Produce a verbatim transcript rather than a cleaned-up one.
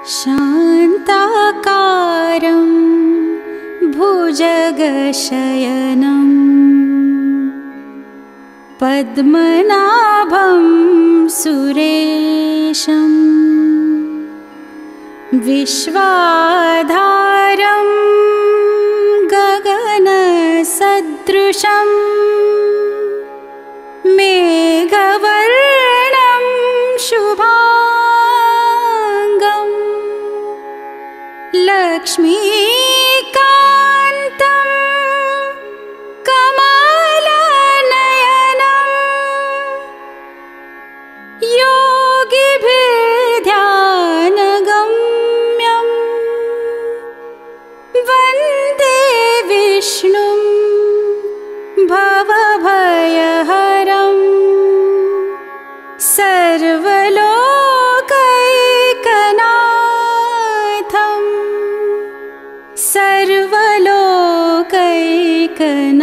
शान्ताकारं भुजगशयनं पद्मनाभं सुरेशं विश्वाधारं गगनसदृशं मेघवर्णं शुभांगं लक्ष्मीकान्तं कमलनयनं योगिभिर्ध्यानगम्यं वन्दे विष्णुं भवभयहरं सर्वलोकैकनाथं सर्वलोकैकनाथम्।